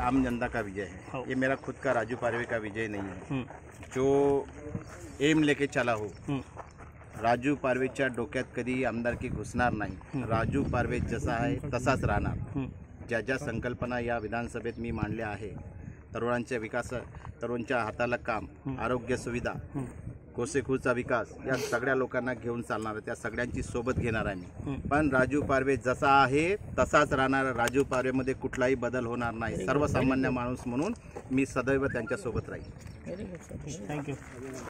आम जनता का विजय है, ये मेरा खुद का राजू पारवे का विजय नहीं है। जो एम लेके चला हो, राजू पारवेच्या डोक्यात कधी आमदारकी घुसणार नाही। राजू पारवे जसा आहे तसाच राहणार। ज्या ज्या संकल्पना या विधानसभेत मी मांडल्या आहे, तरुणांच्या विकास, तरुणांच्या हाताला काम, आरोग्य सुविधा, गोसेखुर्दचा विकास, या सगळ्या लोकांना घेऊन चालणार आहे, त्या सगळ्यांची सोबत घेणार आहे मी। पण राजू पारवे जसा आहे तसाच राहणार। राजू पारवेमध्ये कुठलाही बदल होणार नाही। सर्वसामान्य माणूस म्हणून मी सदैव त्यांच्या सोबत राहील। थँक्यू।